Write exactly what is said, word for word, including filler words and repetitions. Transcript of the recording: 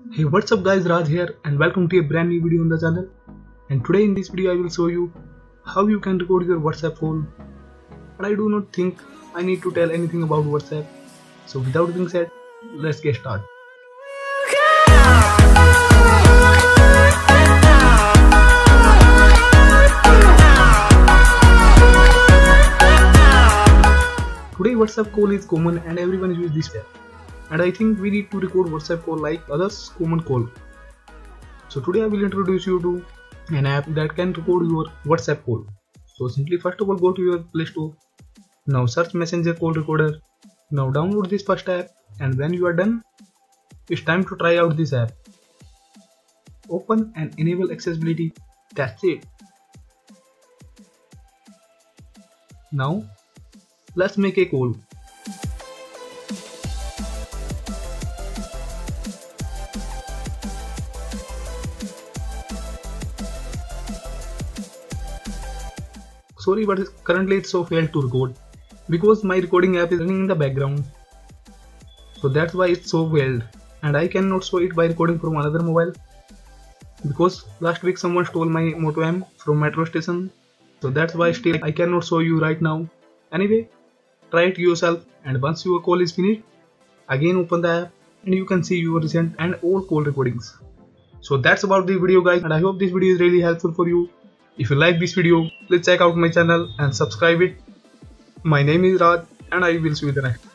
Hey, what's up guys, Raj here and welcome to a brand new video on the channel. And today in this video I will show you how you can record your WhatsApp call. But I do not think I need to tell anything about WhatsApp. So without being said, let's get started. Today WhatsApp call is common and everyone uses this app. And I think we need to record WhatsApp call like others common call. So today I will introduce you to an app that can record your WhatsApp call. So simply first of all go to your Play Store. Now search Messenger Call Recorder. Now download this first app, and when you are done, it's time to try out this app. Open and enable accessibility. That's it. Now let's make a call. Sorry, but currently it's so failed to record because my recording app is running in the background. So that's why it's so failed, and I cannot show it by recording from another mobile because last week someone stole my Moto M from metro station. So that's why still I cannot show you right now. Anyway, try it yourself, and once your call is finished, again open the app and you can see your recent and old call recordings. So that's about the video guys, and I hope this video is really helpful for you. If you like this video, please check out my channel and subscribe it. My name is Raj and I will see you in the next.